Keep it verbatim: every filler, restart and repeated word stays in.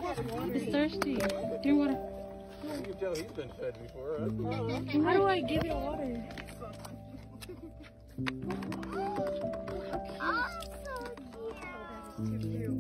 It's thirsty. Here, water. You can tell he's been fed before, right? How do I give it water? Oh, so cute.